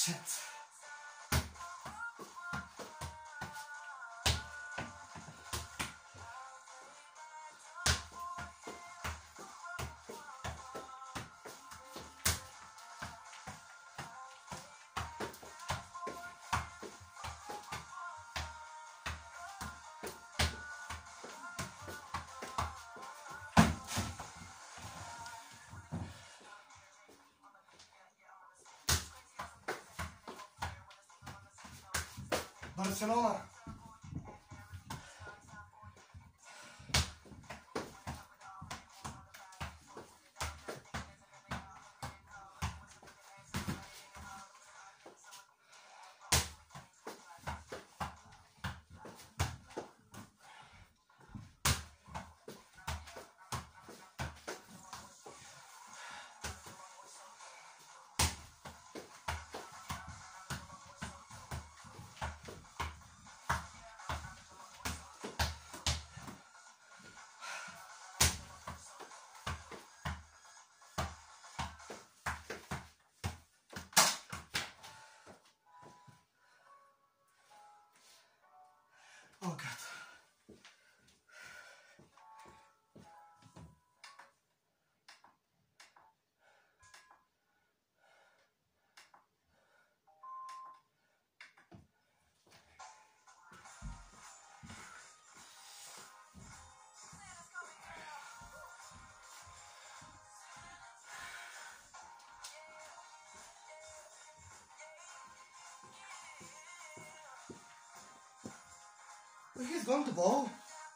Shit. Barcelona. Oh God. He's going to ball.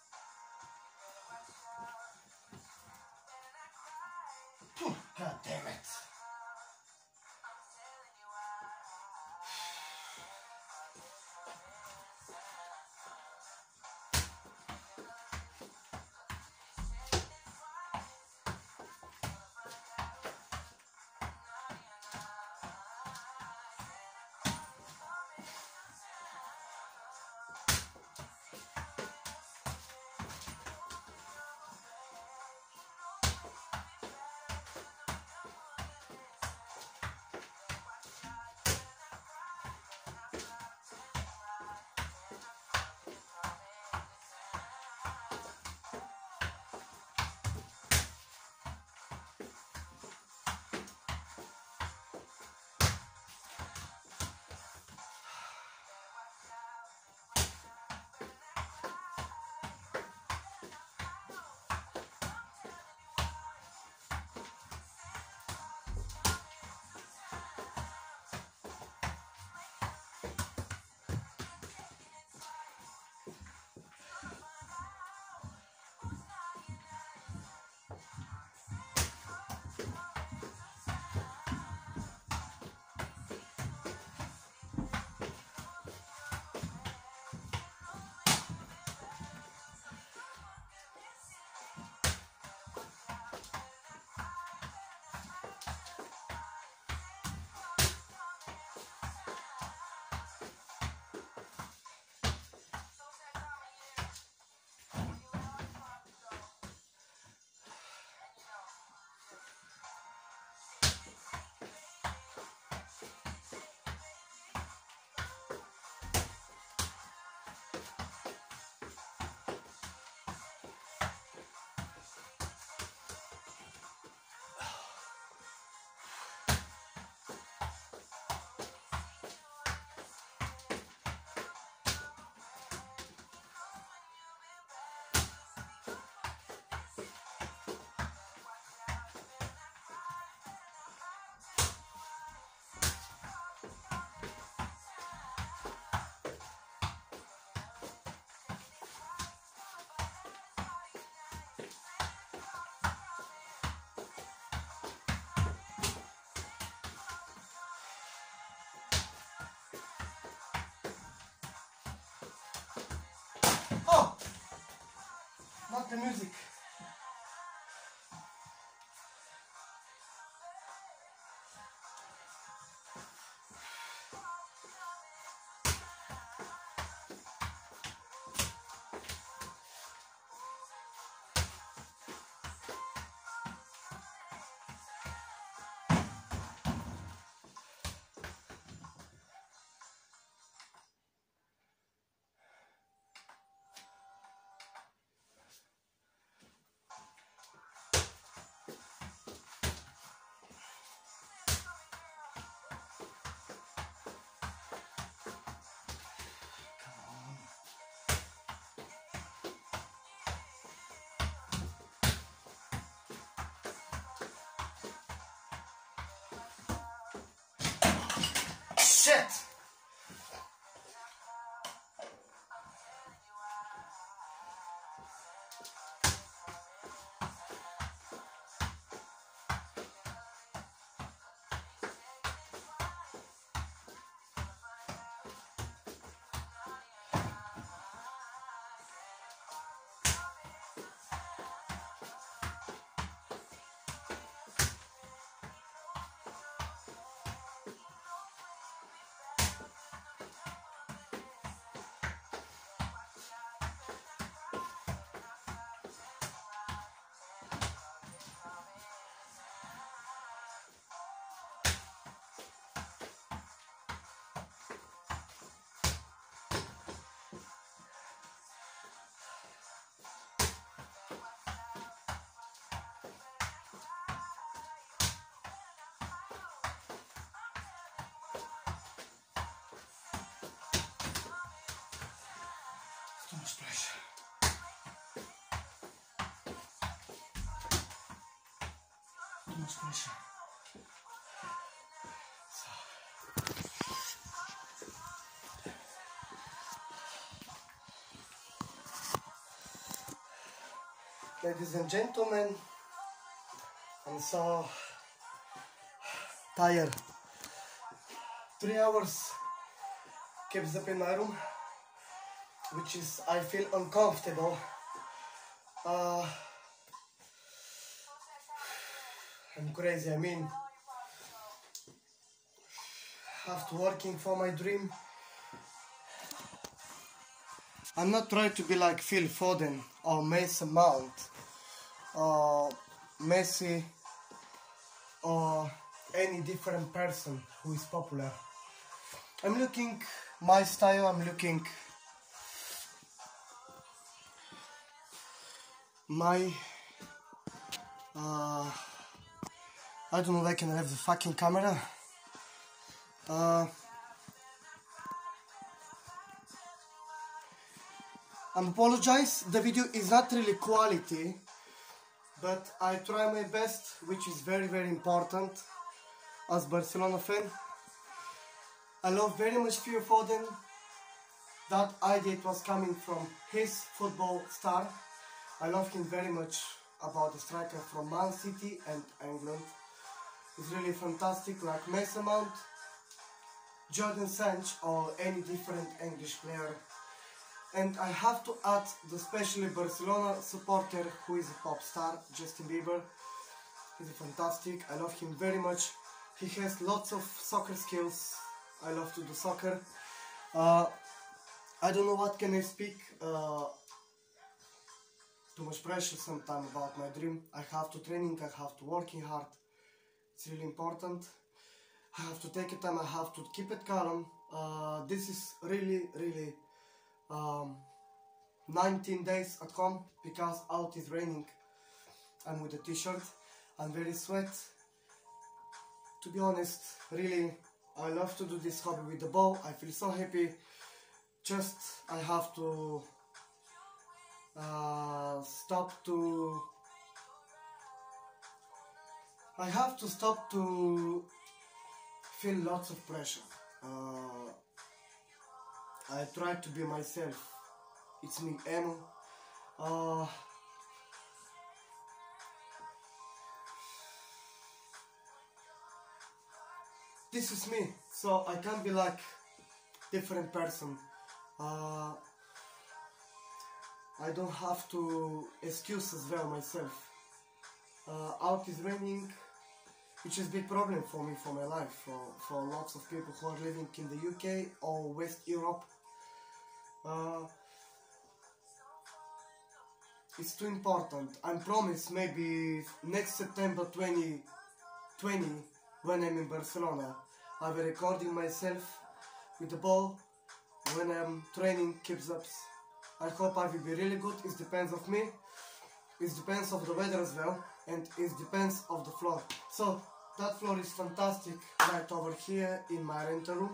God damn it. Oh! Not the music. Shit! Too much pressure. Too much pressure. Ladies and gentlemen, I'm so tired. 3 hours keeps up in my room, which is, I feel uncomfortable. I'm crazy, I mean, after working for my dream, I'm not trying to be like Phil Foden or Mason Mount or Messi or any different person who is popular. I'm looking my style, I'm looking my I don't know if I can have the fucking camera. I apologize, the video is not really quality, but I try my best, which is very important as Barcelona fan. I love very much Phil Foden. That idea was coming from his football star. I love him very much about the striker from Man City and England. It's really fantastic, like Mason Mount, Jordan Sancho or any different English player. And I have to add the especially Barcelona supporter who is a pop star, Justin Bieber. He's fantastic, I love him very much. He has lots of soccer skills. I love to do soccer. I don't know what can I speak. Too much pressure sometimes about my dream. I have to training, I have to working hard. It's really important. I have to take it time, I have to keep it calm. This is really 19 days at home because out is raining. I'm with a t-shirt, I'm very sweat. To be honest, really, I love to do this hobby with the ball. I feel so happy. Just I have to stop to feel lots of pressure. I try to be myself. It's me, Emo. This is me, so I can't be like different person. I don't have to excuse as well myself. Out is raining, which is a big problem for me, for my life, for lots of people who are living in the UK or West Europe. It's too important. I promise maybe next September 2020, when I'm in Barcelona, I'll be recording myself with the ball when I'm training keeps-ups. I hope I will be really good. It depends of me, it depends of the weather as well, and it depends of the floor. So that floor is fantastic right over here in my rental room.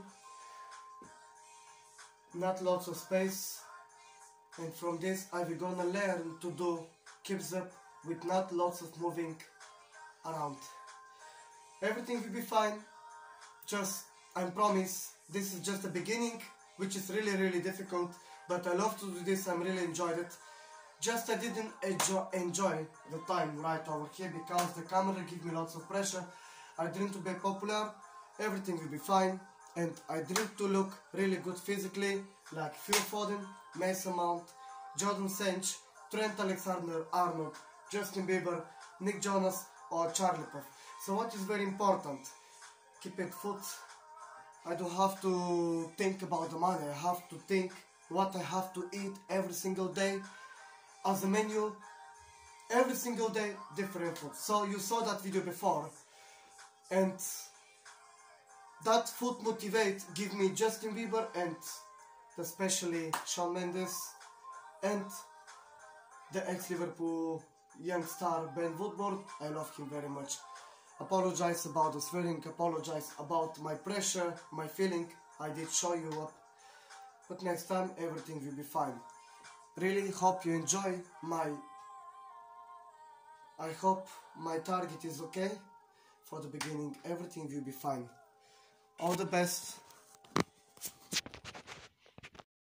Not lots of space, and from this I will gonna learn to do keeps-up with not lots of moving around. Everything will be fine, just I promise this is just the beginning, which is really difficult, but I love to do this. I'm really enjoyed it. Just I didn't enjoy the time right over here because the camera gave me lots of pressure. I dream to be popular, everything will be fine, and I dream to look really good physically, like Phil Foden, Mason Mount, Jordan Sanch, Trent Alexander-Arnold, Justin Bieber, Nick Jonas or Charlie Puth. So what is very important, keep it fit. I don't have to think about the money, I have to think what I have to eat every single day. As a menu, every single day different food. So you saw that video before, and that food motivate give me Justin Bieber and especially Shawn Mendes and the ex-Liverpool young star Ben Woodward. I love him very much. Apologize about the swearing, apologize about my pressure, my feeling. I did show you up, but next time everything will be fine. Really hope you enjoy I hope my target is okay. For the beginning, everything will be fine. All the best.